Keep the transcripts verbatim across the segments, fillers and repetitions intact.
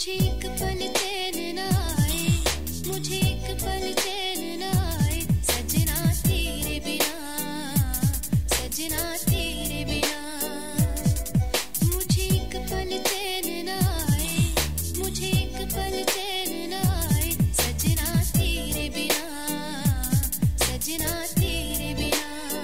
मुझे एक पल चैन न आए, मुझे एक पल चैन न आए, सजना तेरे बिना, सजना तेरे बिना। मुझे एक पल चैन न आए, मुझे एक पल चैन न आए, सजना तेरे बिना, सजना तेरे बिना।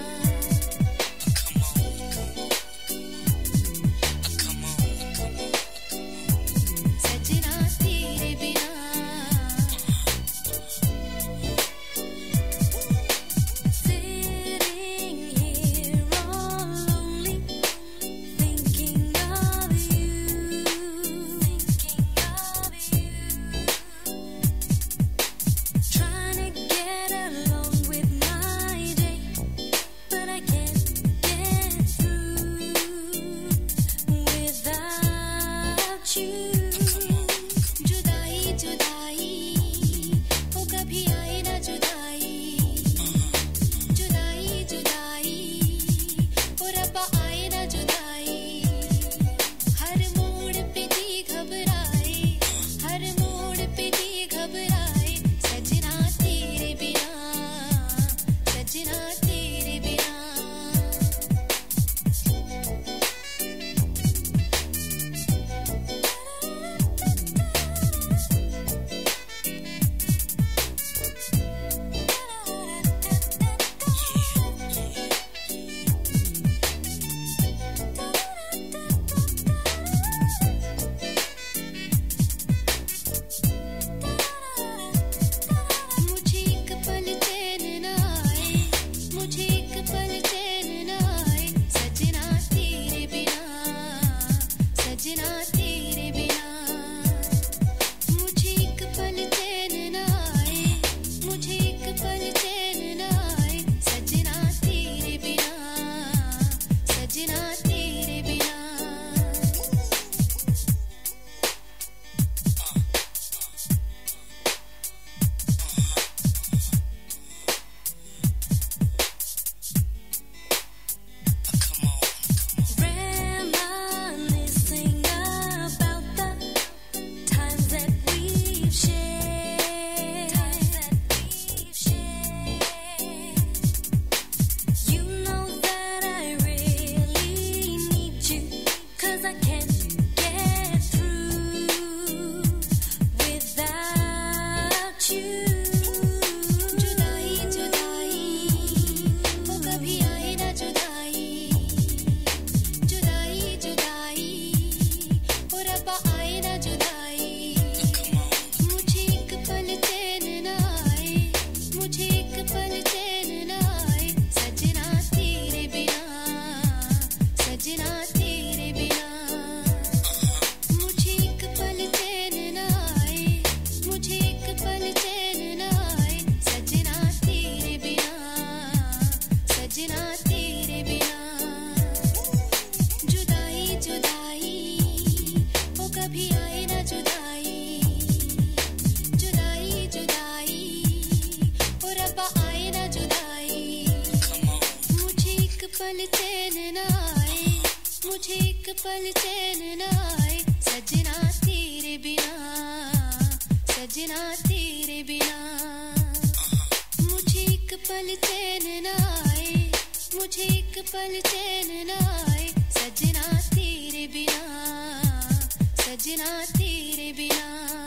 पल चैन न आए, मुझे एक पल चैन न आए, सजना तेरे बिना, सजना तेरे बिना। मुझे एक पल चैन न आए, मुझे एक पल चैन न आए, सजना तेरे बिना, सजना तेरे बिना।